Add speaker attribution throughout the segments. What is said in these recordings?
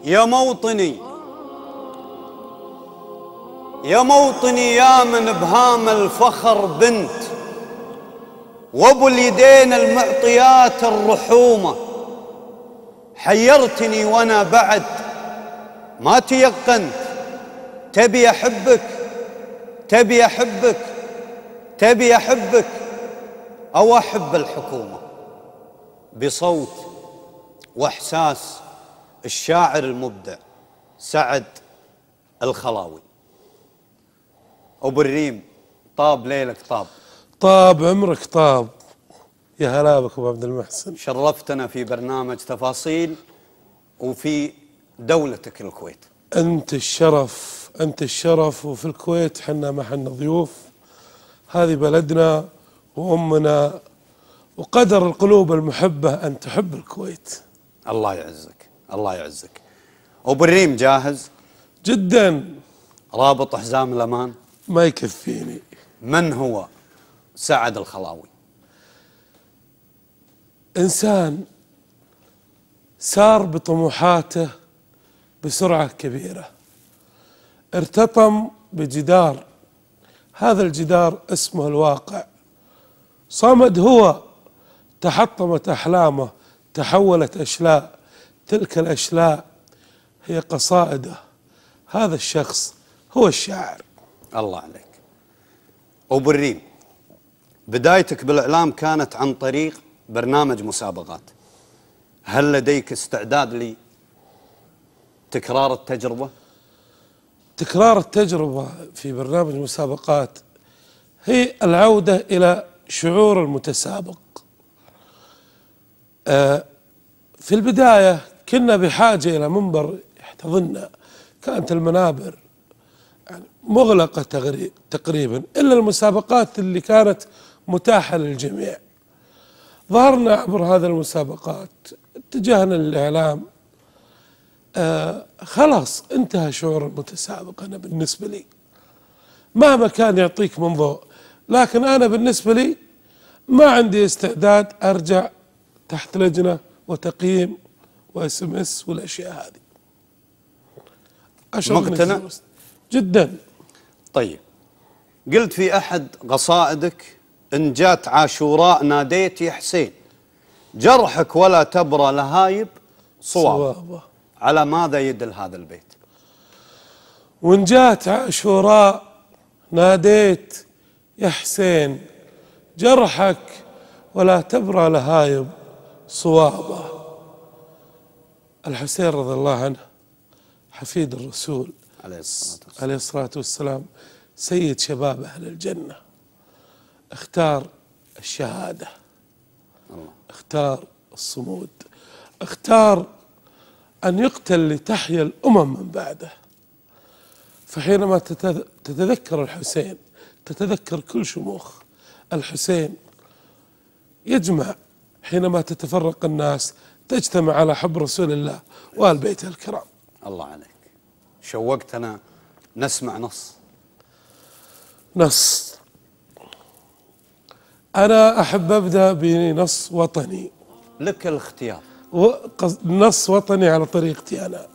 Speaker 1: يا موطني يا موطني يا من بهام الفخر بنت، وابو اليدين المعطيات الرحومة، حيرتني وانا بعد ما تيقنت. تبي احبك تبي احبك تبي احبك او احب الحكومة. بصوت واحساس الشاعر المبدع سعد الخلاوي. ابو الريم، طاب ليلك طاب.
Speaker 2: طاب عمرك طاب. يا هلا بك ابو عبد المحسن،
Speaker 1: شرفتنا في برنامج تفاصيل وفي دولتك الكويت.
Speaker 2: انت الشرف، انت الشرف. وفي الكويت حنا ما حنا ضيوف، هذه بلدنا وامنا، وقدر القلوب المحبة ان تحب الكويت.
Speaker 1: الله يعزك الله يعزك. ابو الريم جاهز؟
Speaker 2: جدا.
Speaker 1: رابط حزام الامان؟
Speaker 2: ما يكفيني.
Speaker 1: من هو سعد الخلاوي؟
Speaker 2: إنسان سار بطموحاته بسرعة كبيرة، ارتطم بجدار، هذا الجدار اسمه الواقع. صمد هو، تحطمت أحلامه، تحولت أشلاء، تلك الأشلاء هي قصائده. هذا الشخص هو الشاعر.
Speaker 1: الله عليك. أبو الريم، بدايتك بالإعلام كانت عن طريق برنامج مسابقات، هل لديك استعداد لتكرار التجربة؟
Speaker 2: تكرار التجربة في برنامج مسابقات هي العودة إلى شعور المتسابق. في البداية كنا بحاجة إلى منبر يحتضننا، كانت المنابر يعني مغلقة تقريبا إلا المسابقات اللي كانت متاحة للجميع. ظهرنا عبر هذه المسابقات، اتجهنا للإعلام. خلاص انتهى شعور المتسابق. أنا بالنسبة لي مهما كان يعطيك من ضوء، لكن أنا بالنسبة لي ما عندي استعداد أرجع تحت لجنة وتقييم وSMS والأشياء هذه.
Speaker 1: مقتنع؟
Speaker 2: جدا.
Speaker 1: طيب، قلت في أحد قصائدك: إن جات عاشوراء ناديت يا حسين، جرحك ولا تبرى لهايب صوابه. على ماذا يدل هذا البيت؟
Speaker 2: وإن جات عاشوراء ناديت يا حسين، جرحك ولا تبرى لهايب صوابه. الحسين رضي الله عنه حفيد الرسول عليه الصلاة والسلام، سيد شباب أهل الجنة، اختار الشهادة، اختار الصمود، اختار أن يقتل لتحيا الأمم من بعده. فحينما تتذكر الحسين تتذكر كل شموخ الحسين. يجمع حينما تتفرق الناس تجتمع على حب رسول الله وآل بيته الكرام.
Speaker 1: الله عليك، شوقتنا نسمع
Speaker 2: نص. أنا أحب أبدأ بنص وطني.
Speaker 1: لك الاختيار.
Speaker 2: نص وطني على طريقتي أنا.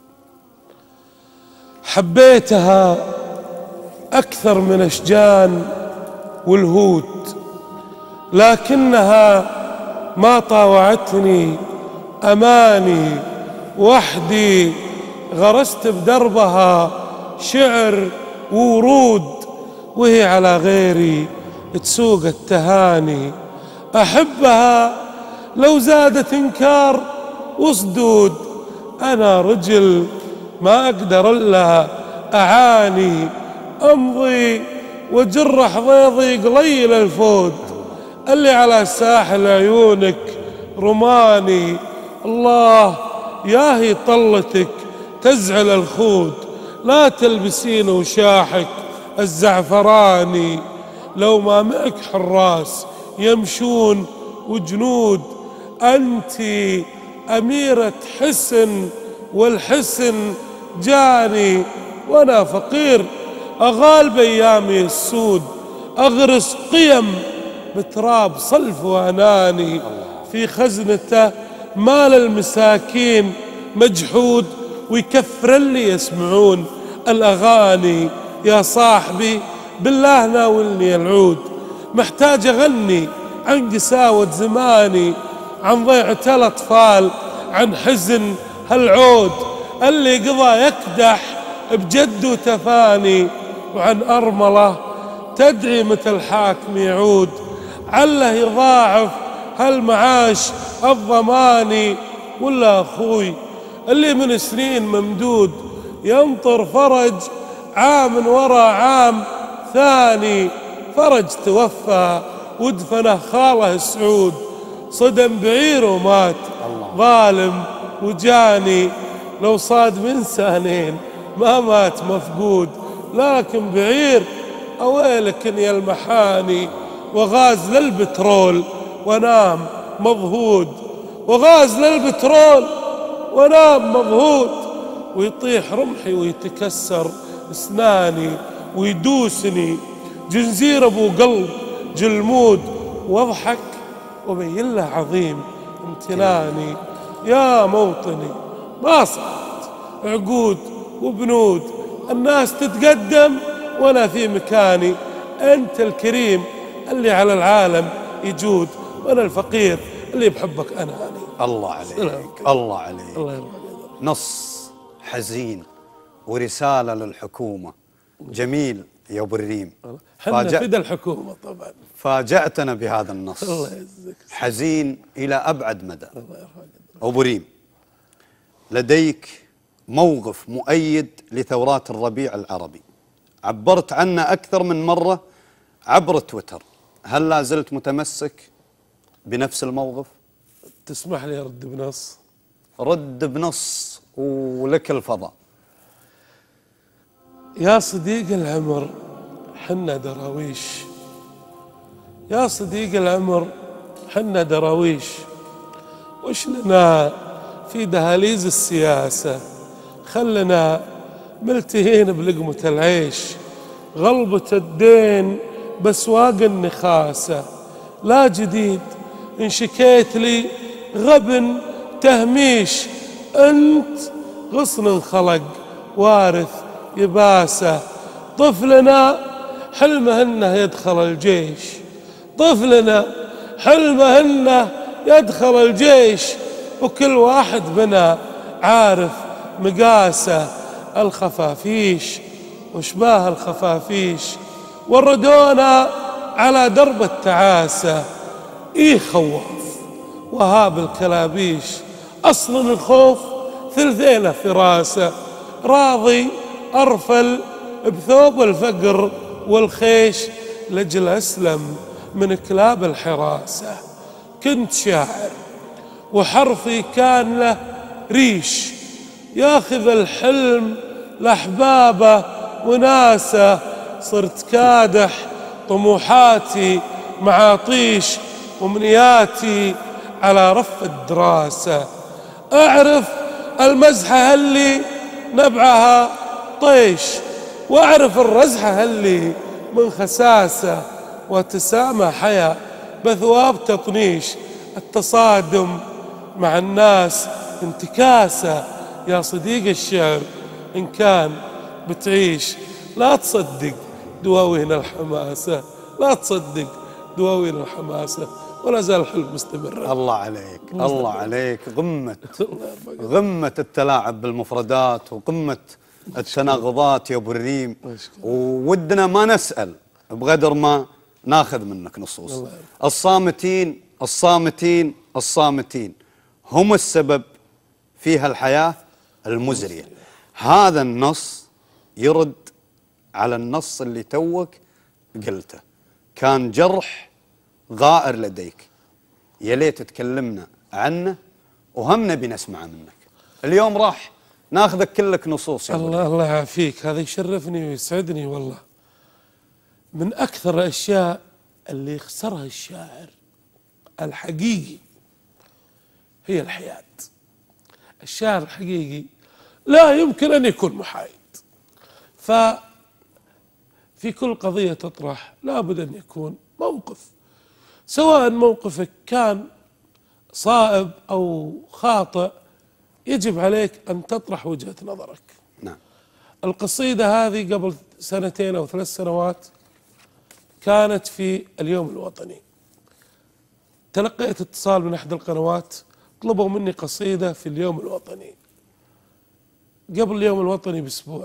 Speaker 2: حبيتها أكثر من أشجان والهود، لكنها ما طاوعتني أماني. وحدي غرست بدربها شعر وورود، وهي على غيري تسوق التهاني. أحبها لو زادت إنكار وصدود، أنا رجل ما أقدر إلا أعاني. أمضي وجرح ضيضي قليل الفود، اللي على ساحل عيونك رماني. الله ياهي طلتك تزعل الخود، لا تلبسين وشاحك الزعفراني. لو ما معك حراس يمشون وجنود، أنت أميرة حسن والحسن جاني. وأنا فقير أغال بأيامي السود، أغرس قيم بتراب صلف وأناني. في خزنته مال المساكين مجحود، ويكثر اللي يسمعون الأغاني. يا صاحبي بالله ناولني العود، محتاج أغني عن قساوة زماني، عن ضيعة الأطفال، عن حزن هالعود اللي قضى يكدح بجد تفاني، وعن أرملة تدعي متى الحاكم يعود، عله يضاعف هالمعاش الضماني. ولا أخوي اللي من سنين ممدود ينطر فرج عام ورا عام ثاني، فرج توفى ودفنه خاله سعود، صدم بعير ومات ظالم وجاني، لو صاد من سنين ما مات مفقود، لكن بعير أويلك يا المحاني. وغاز للبترول ونام مضهود، وغاز للبترول ونام مضهود، ويطيح رمحي ويتكسر اسناني، ويدوسني جنزير ابو قلب جلمود، واضحك وبين له عظيم امتناني. يا موطني ما صارت عقود وبنود، الناس تتقدم وانا في مكاني، انت الكريم اللي على العالم يجود، وانا الفقير اللي بحبك اناني.
Speaker 1: الله عليك الله عليك.
Speaker 2: الله يرضى.
Speaker 1: نص حزين ورسالة للحكومة جميل يا ابو الريم.
Speaker 2: حنا فدى الحكومة طبعا.
Speaker 1: فاجأتنا بهذا النص.
Speaker 2: الله يعزك.
Speaker 1: حزين إلى أبعد مدى.
Speaker 2: الله يرحمك.
Speaker 1: أبو ريم، لديك موقف مؤيد لثورات الربيع العربي، عبرت عنه أكثر من مرة عبر تويتر، هل لا زلت متمسك بنفس الموقف؟
Speaker 2: تسمح لي أرد بنص؟
Speaker 1: رد بنص ولك الفضاء.
Speaker 2: يا صديق العمر حنا دراويش، يا صديق العمر حنا دراويش، وش لنا في دهاليز السياسة، خلنا ملتهين بلقمة العيش، غلبة الدين بسواق النخاسة، لا جديد إن شكيت لي غبن تهميش، أنت غصن خلق وارث يباسه، طفلنا حلمه انه يدخل الجيش، طفلنا حلمه انه يدخل الجيش، وكل واحد بنا عارف مقاسه، الخفافيش وشباه الخفافيش وردونا على درب التعاسة، إيه خواف وهاب الكلابيش، أصلا الخوف ثلثينه في راسه، راضي أرفل بثوب الفقر والخيش لجل أسلم من كلاب الحراسة. كنت شاعر وحرفي كان له ريش، ياخذ الحلم لأحبابه وناسه، صرت كادح طموحاتي معاطيش ومنياتي على رف الدراسة، أعرف المزحة اللي نبعها طيش، وأعرف الرزحة اللي من خساسة، وتسامى حياة بثواب تطنيش، التصادم مع الناس انتكاسة، يا صديق الشعر إن كان بتعيش لا تصدق دواوين الحماسة، لا تصدق دواوين الحماسة، ولا زال الحلم مستمر.
Speaker 1: الله عليك الله عليك، غمة التلاعب بالمفردات وقمة التناقضات يا ابو الريم، وودنا ما نسأل بقدر ما ناخذ منك نصوص. الصامتين الصامتين الصامتين هم السبب في هالحياة المزرية. هذا النص يرد على النص اللي توك قلته، كان جرح غائر لديك، يا ليت تكلمنا عنه وهم نبي نسمع منك. اليوم راح ناخذك كلك نصوص يا
Speaker 2: الله الله يعافيك، هذا يشرفني ويسعدني والله. من أكثر الأشياء اللي يخسرها الشاعر الحقيقي هي الحياد. الشاعر الحقيقي لا يمكن أن يكون محايد، ففي كل قضية تطرح لابد أن يكون موقف، سواء موقفك كان صائب أو خاطئ، يجب عليك أن تطرح وجهة نظرك.
Speaker 1: نعم.
Speaker 2: القصيدة هذه قبل 2 أو 3 سنوات كانت في اليوم الوطني، تلقيت اتصال من أحد القنوات طلبوا مني قصيدة في اليوم الوطني قبل اليوم الوطني بأسبوع،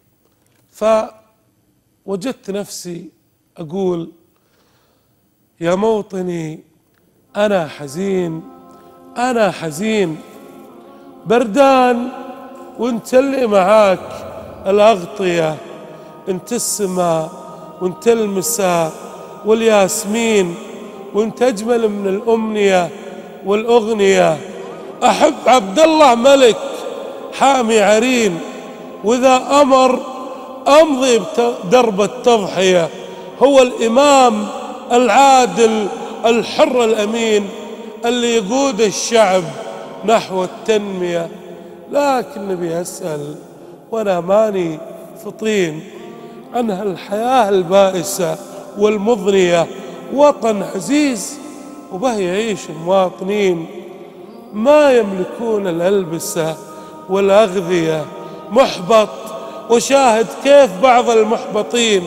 Speaker 2: فوجدت نفسي أقول: يا موطني أنا حزين، أنا حزين، بردان وانت اللي معاك الأغطية، انت السماء وانت المساء والياسمين، وانت أجمل من الأمنية والأغنية. أحب عبد الله ملك حامي عرين، وإذا أمر أمضي بدرب التضحية. هو الإمام العادل الحر الأمين اللي يقود الشعب نحو التنمية. لكن نبي أسأل وأنا ماني فطين عن هالحياة البائسة والمضنية. وطن عزيز وبه يعيش مواطنين ما يملكون الألبسة والأغذية. محبط وشاهد كيف بعض المحبطين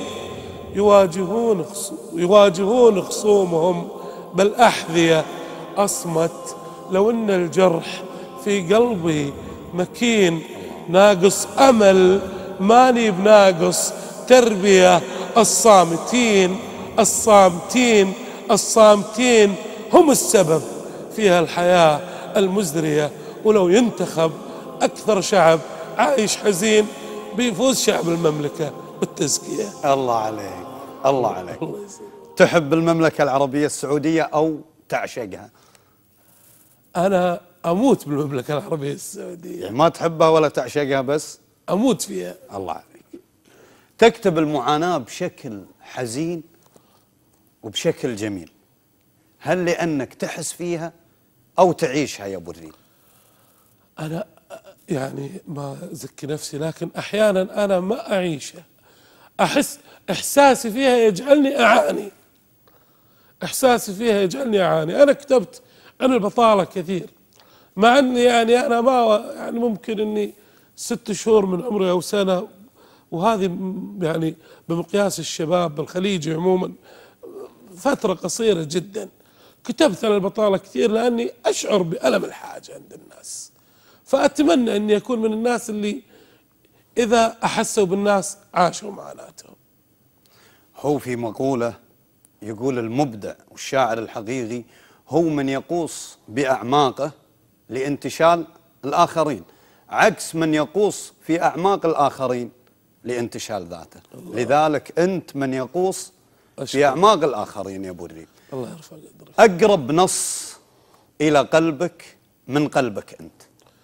Speaker 2: يواجهون خصومهم بالأحذية. أصمت لو إن الجرح في قلبي مكين، ناقص أمل ماني بناقص تربية. الصامتين الصامتين الصامتين هم السبب في هالحياة المزدرية. ولو ينتخب أكثر شعب عايش حزين بيفوز شعب المملكة بالتزكية.
Speaker 1: الله عليك، الله عليك. تحب المملكة العربية السعودية أو تعشقها؟
Speaker 2: أنا أموت بالمملكة العربية السعودية.
Speaker 1: يعني ما تحبها ولا تعشقها بس؟
Speaker 2: أموت فيها.
Speaker 1: الله عليك. تكتب المعاناة بشكل حزين وبشكل جميل، هل لأنك تحس فيها أو تعيشها يا أبو الريم؟
Speaker 2: أنا يعني ما أزكي نفسي، لكن أحيانا أنا ما أعيشها، أحس إحساسي فيها يجعلني أعاني، إحساسي فيها يجعلني أعاني. أنا كتبت عن البطالة كثير، مع أني يعني أنا ما يعني ممكن أني 6 شهور من عمري أو سنة، وهذه يعني بمقياس الشباب الخليجي عموما فترة قصيرة جدا. كتبت عن البطالة كثير لأني أشعر بألم الحاجة عند الناس، فأتمنى أني أكون من الناس اللي إذا أحسوا بالناس عاشوا معاناتهم.
Speaker 1: هو في مقولة يقول: المبدع والشاعر الحقيقي هو من يقوص بأعماقه لانتشال الآخرين، عكس من يقوص في أعماق الآخرين لانتشال ذاته. لذلك أنت من يقوص في أعماق الآخرين يا أبو الريم.
Speaker 2: الله يرفع قدرك.
Speaker 1: أقرب نص إلى قلبك من قلبك أنت؟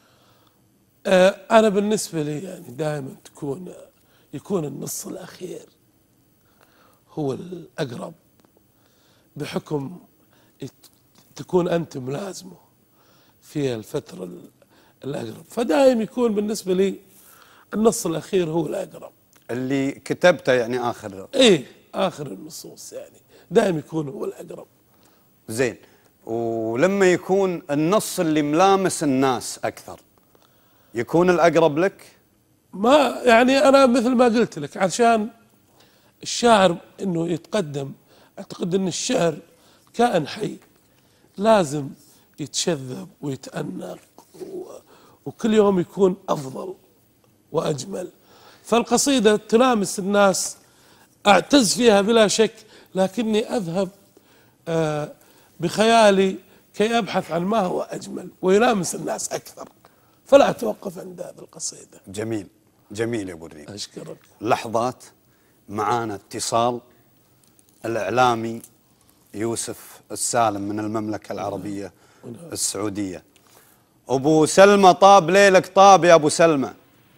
Speaker 2: أنا بالنسبة لي يعني دائما يكون النص الأخير هو الأقرب، بحكم تكون أنت ملازمه في الفترة الأقرب، فدائما يكون بالنسبة لي النص الأخير هو الأقرب
Speaker 1: اللي كتبته، يعني آخر
Speaker 2: آخر النصوص يعني دائما يكون هو الأقرب.
Speaker 1: زين. ولما يكون النص اللي ملامس الناس أكثر يكون الأقرب لك؟
Speaker 2: ما يعني أنا مثل ما قلت لك، عشان الشاعر إنه يتقدم، أعتقد إن الشعر كائن حي لازم يتشذب ويتأنق وكل يوم يكون أفضل وأجمل. فالقصيدة تلامس الناس أعتز فيها بلا شك، لكني أذهب بخيالي كي أبحث عن ما هو أجمل ويلامس الناس أكثر، فلا أتوقف عند هذه القصيدة.
Speaker 1: جميل، جميل يا أبو الريم.
Speaker 2: أشكرك.
Speaker 1: لحظات معانا اتصال الإعلامي يوسف السالم من المملكة العربية السعودية. أبو سلمى، طاب ليلك طاب يا أبو سلمى.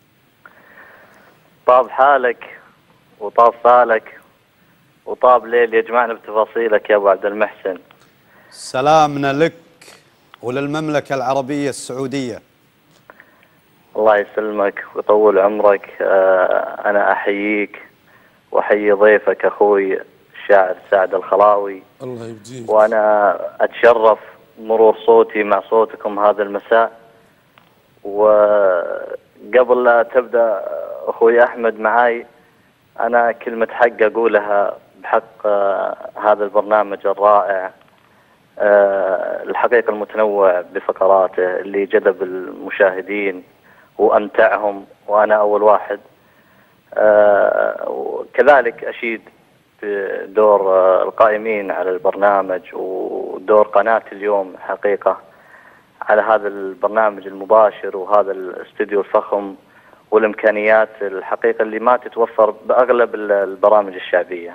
Speaker 3: طاب حالك وطاب فالك وطاب ليل يجمعنا بتفاصيلك يا أبو عبد المحسن.
Speaker 1: سلامنا لك وللمملكة العربية السعودية.
Speaker 3: الله يسلمك ويطول عمرك. أنا أحييك وأحيي ضيفك أخوي الشاعر سعد الخلاوي.
Speaker 2: الله يبجيك.
Speaker 3: وأنا أتشرف مرور صوتي مع صوتكم هذا المساء، وقبل لا تبدأ أخوي أحمد معاي، أنا كلمة حق أقولها بحق هذا البرنامج الرائع، الحقيقة المتنوع بفقراته اللي جذب المشاهدين وأمتعهم، وأنا أول واحد. وكذلك أشيد بدور القائمين على البرنامج ودور قناة اليوم حقيقة على هذا البرنامج المباشر وهذا الاستوديو الفخم والإمكانيات الحقيقة اللي ما تتوفر بأغلب البرامج الشعبية.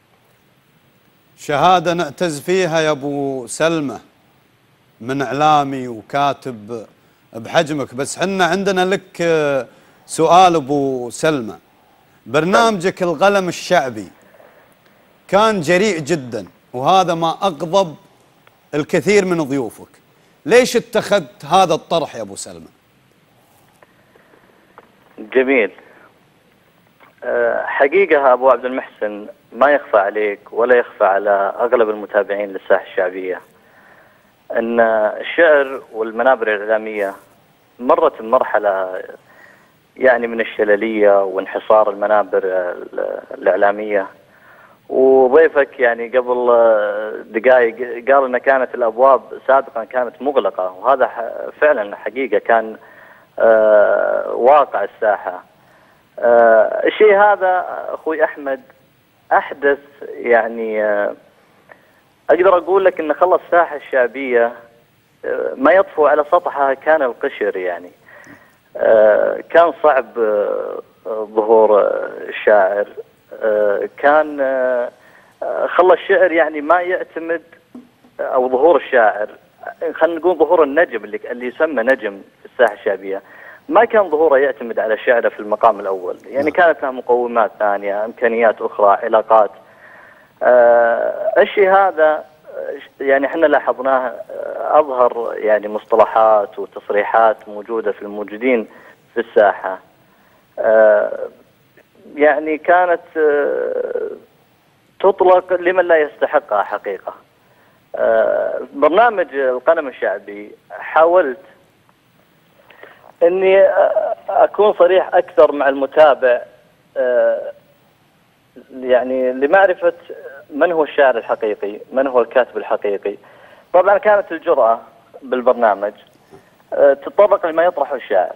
Speaker 1: شهادة نعتز فيها يا أبو سلمى من إعلامي وكاتب بحجمك. بس حنا عندنا لك سؤال أبو سلمى. برنامجك القلم الشعبي كان جريء جدا، وهذا ما أغضب الكثير من ضيوفك. ليش اتخذت هذا الطرح يا أبو سلمى؟
Speaker 3: جميل. حقيقة أبو عبد المحسن، ما يخفى عليك ولا يخفى على أغلب المتابعين للساحة الشعبية أن الشعر والمنابر الإعلامية مرت بمرحلة يعني من الشللية وانحصار المنابر الإعلامية. وضيفك يعني قبل دقائق قال أن كانت الأبواب سابقا كانت مغلقة، وهذا فعلا حقيقة كان واقع الساحة. الشيء هذا أخوي أحمد أحدث، يعني أقدر أقول لك أن خلص الساحة الشعبية ما يطفو على سطحها كان القشر. يعني كان صعب ظهور الشاعر، كان خلى الشعر يعني ما يعتمد، أو ظهور الشاعر، خلينا نقول ظهور النجم اللي يسمى نجم في الساحة الشعبية، ما كان ظهوره يعتمد على شعره في المقام الأول. يعني كانت له مقومات ثانية، إمكانيات أخرى، علاقات. الشيء هذا يعني احنا لاحظناه أظهر يعني مصطلحات وتصريحات موجودة في الموجودين في الساحة، يعني كانت تطلق لمن لا يستحقها حقيقة. برنامج القلم الشعبي حاولت اني اكون صريح اكثر مع المتابع، يعني لمعرفة من هو الشاعر الحقيقي، من هو الكاتب الحقيقي. طبعا كانت الجرأة بالبرنامج تتطرق لما يطرحه الشاعر.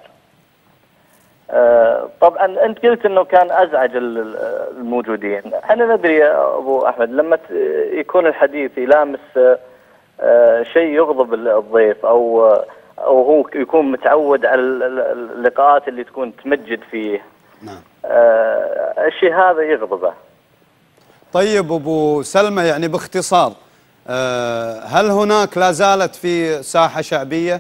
Speaker 3: طبعا انت قلت انه كان ازعج الموجودين. احنا ندري يا ابو احمد لما يكون الحديث يلامس شيء يغضب الضيف، او هو يكون متعود على اللقاءات اللي تكون تمجد فيه،
Speaker 1: نعم،
Speaker 3: الشيء هذا يغضبه.
Speaker 1: طيب أبو سلمى، يعني باختصار، هل هناك لا زالت في ساحة شعبية؟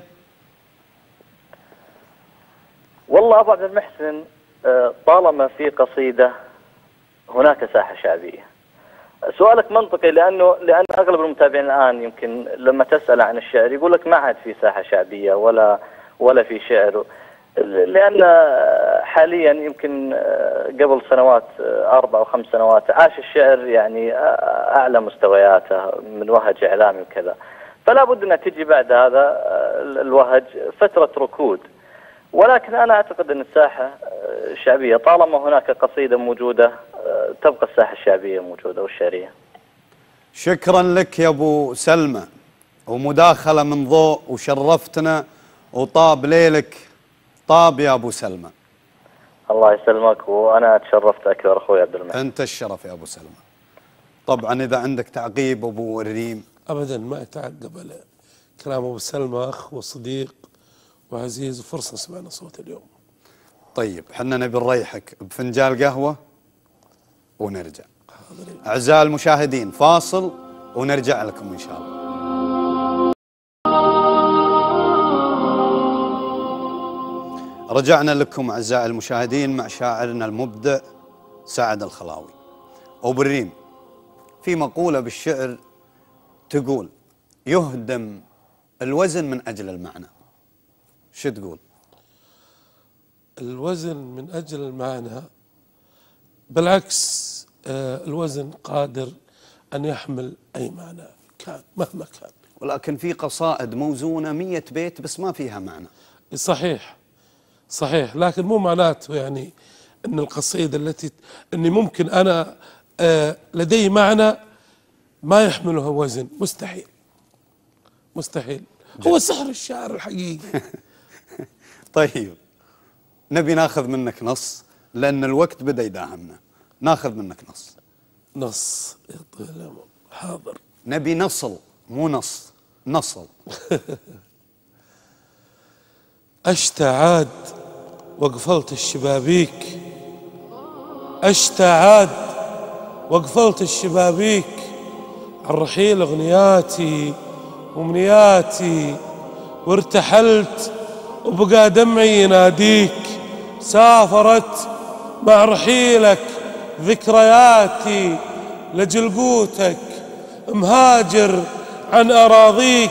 Speaker 3: والله أبو عبد المحسن، طالما في قصيدة هناك ساحة شعبية. سؤالك منطقي، لأن أغلب المتابعين الآن يمكن لما تسأل عن الشعر يقول لك ما عاد في ساحة شعبية ولا في شعر، لأن حاليا يمكن قبل سنوات 4 أو 5 سنوات عاش الشعر يعني أعلى مستوياته من وهج إعلامي وكذا، فلا بد أن تجي بعد هذا الوهج فترة ركود. ولكن أنا أعتقد أن الساحة الشعبية طالما هناك قصيدة موجودة تبقى الساحة الشعبية موجودة والشعرية.
Speaker 1: شكرا لك يا أبو سلمى، ومداخلة من ضوء، وشرفتنا وطاب ليلك. طاب يا أبو سلمى.
Speaker 3: الله يسلمك، وأنا تشرفت أكثر أخوي عبد المحسن.
Speaker 1: أنت الشرف يا أبو سلمى. طبعا إذا عندك تعقيب أبو الريم.
Speaker 2: أبدا ما يتعقب على كلام أبو سلمى، أخ وصديق وعزيز، وفرصة سمعنا صوت اليوم.
Speaker 1: طيب حنا نبي نريحك بفنجان قهوة ونرجع. أعزائي المشاهدين، فاصل ونرجع لكم إن شاء الله. رجعنا لكم أعزائي المشاهدين مع شاعرنا المبدع سعد الخلاوي. أبو الريم، في مقولة بالشعر تقول يهدم الوزن من أجل المعنى، شو تقول؟
Speaker 2: الوزن من أجل المعنى، بالعكس، الوزن قادر أن يحمل أي معنى كان مهما كان.
Speaker 1: ولكن في قصائد موزونة 100 بيت بس ما فيها معنى.
Speaker 2: صحيح صحيح، لكن مو معناته يعني أن القصيدة التي أني ممكن أنا لدي معنى ما يحملها وزن، مستحيل مستحيل. هو سحر الشعر الحقيقي.
Speaker 1: طيب نبي ناخذ منك نص لأن الوقت بدأ يداهمنا، ناخذ منك نص.
Speaker 2: نص يا طويل العمر، حاضر.
Speaker 1: نبي نصل مو نص، نصل.
Speaker 2: أشتعاد وقفلت الشبابيك، أشتعاد وقفلت الشبابيك، عن رحيل أغنياتي ومنياتي، وارتحلت وبقى دمعي يناديك، سافرت مع رحيلك ذكرياتي، لجلقوتك مهاجر عن أراضيك،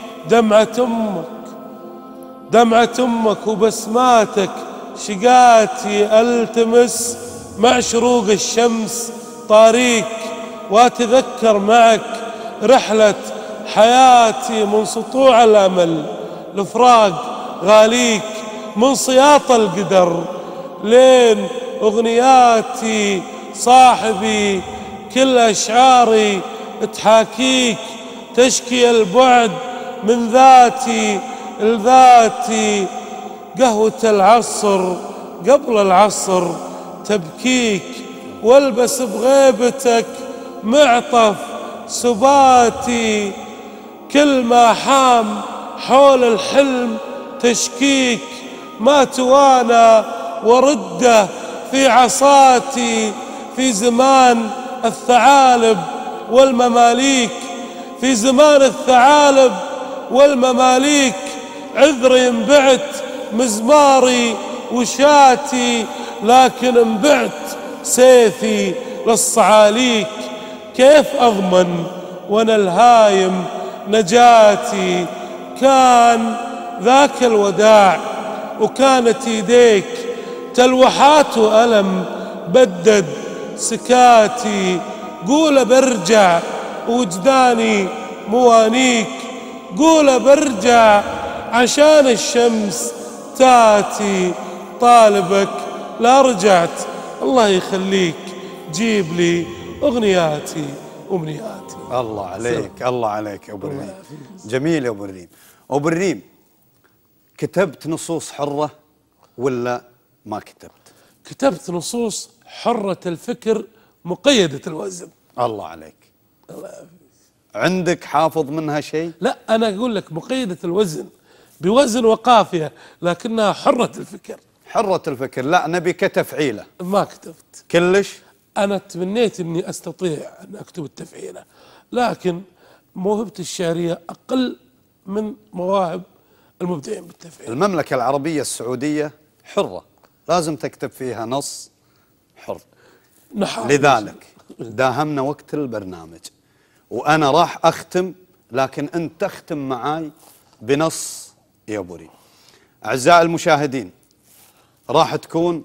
Speaker 2: دمعة أمك وبسماتك شقاتي، ألتمس مع شروق الشمس طاريك، وأتذكر معك رحلة حياتي، من سطوع الأمل لفراق غاليك، من صياط القدر لين أغنياتي، صاحبي كل أشعاري تحاكيك، تشكي البعد من ذاتي لذاتي، قهوة العصر قبل العصر تبكيك، والبس بغيبتك معطف سباتي، كل ما حام حول الحلم تشكيك، ما توانى ورده في عصاتي، في زمان الثعالب والمماليك، في زمان الثعالب والمماليك، عذري انبعت مزماري وشاتي، لكن انبعت سيفي للصعاليك، كيف أضمن وانا الهايم نجاتي، كان ذاك الوداع وكانت يديك تلوحات وألم بدد سكاتي، قول برجع وجداني موانيك، قول برجع عشان الشمس تاتي، طالبك لا رجعت الله يخليك، جيب لي أغنياتي ومنياتي.
Speaker 1: الله عليك الله عليك يا أبو الريم، جميل يا أبو الريم. أبو الريم، كتبت نصوص حرة ولا ما كتبت؟
Speaker 2: كتبت نصوص حرة الفكر مقيدة الوزن.
Speaker 1: الله عليك. عندك حافظ منها شيء؟
Speaker 2: لا، أنا أقول لك مقيدة الوزن بوزن وقافية، لكنها حرة الفكر.
Speaker 1: حرة الفكر، لا نبي كتفعيلة.
Speaker 2: ما كتبت
Speaker 1: كلش.
Speaker 2: أنا تمنيت أني أستطيع أن أكتب التفعيلة، لكن موهبتي الشعرية أقل من مواهب المبدعين بالتفعيل.
Speaker 1: المملكة العربية السعودية حرة، لازم تكتب فيها نص حر. لذلك داهمنا وقت البرنامج، وأنا راح أختم، لكن أنت تختم معاي بنص يا أبو ريم. أعزائي المشاهدين، راح تكون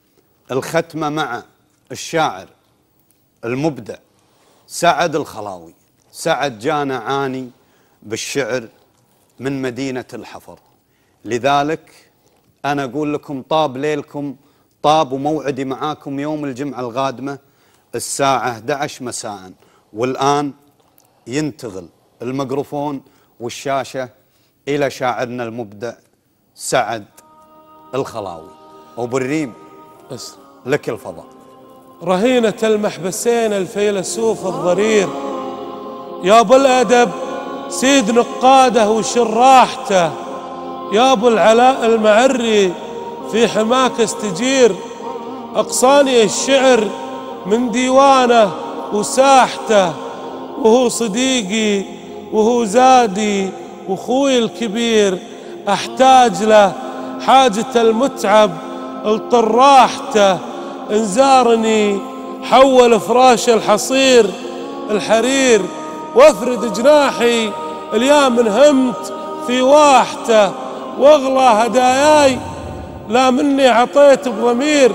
Speaker 1: الختمة مع الشاعر المبدع سعد الخلاوي. سعد جانا عاني بالشعر من مدينة الحفر، لذلك أنا أقول لكم طاب ليلكم طاب، وموعدي معاكم يوم الجمعة القادمة الساعة 11 مساء. والآن ينتقل الميكروفون والشاشة إلى شاعرنا المبدع سعد الخلاوي. أبو الريم لك الفضل.
Speaker 2: رهينة المحبسين الفيلسوف الضرير، يا أبو الأدب سيد نقاده وشراحته، يا أبو العلاء المعري في حماك استجير، أقصاني الشعر من ديوانه وساحته، وهو صديقي وهو زادي وخوي الكبير، أحتاج له حاجة المتعب الطراحته، انزارني حول فراش الحصير الحرير، وافرد جناحي اليوم انهمت في واحته، واغلى هداياي لا مني عطيت بضمير،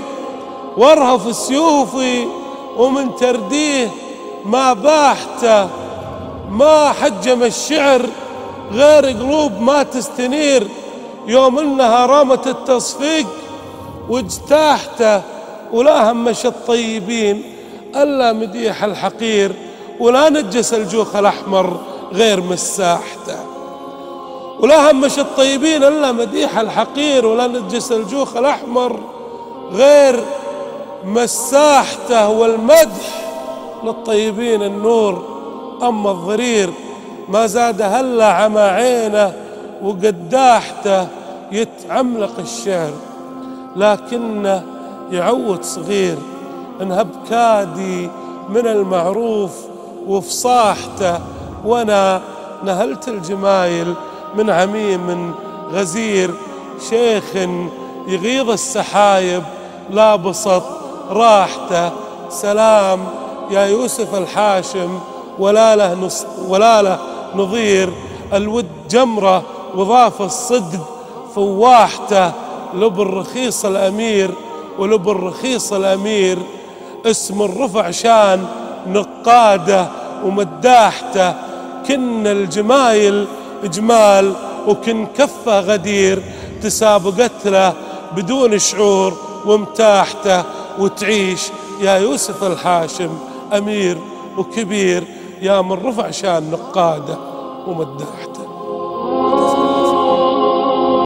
Speaker 2: وارهف سيوفي ومن ترديه ما باحته، ما حجم الشعر غير قلوب ما تستنير، يوم انها رامت التصفيق واجتاحته، ولا همش الطيبين الا مديح الحقير، ولا نجس الجوخ الاحمر غير مساحته. ولا همش الطيبين الا مديح الحقير، ولا نجس الجوخ الاحمر غير مساحته. والمدح للطيبين النور، اما الضرير ما زاد هلا عمى عينه وقداحته. يتعملق الشعر لكنه يعود صغير، انهب كادي من المعروف وفصاحته. وانا نهلت الجمايل من عميم غزير، شيخ يغيظ السحايب لا بسط راحته. سلام يا يوسف الحاشم ولا له نظير، الود جمرة وضاف الصدق فواحته. لب الرخيص الأمير ولب الرخيص الأمير، اسم الرفع شان نقاده ومداحته. كن الجمايل إجمال وكن كفه غدير، تسابقت له بدون شعور ومتاحته. وتعيش يا يوسف الحاشم أمير وكبير، يا من رفع شان نقاده ومداحته.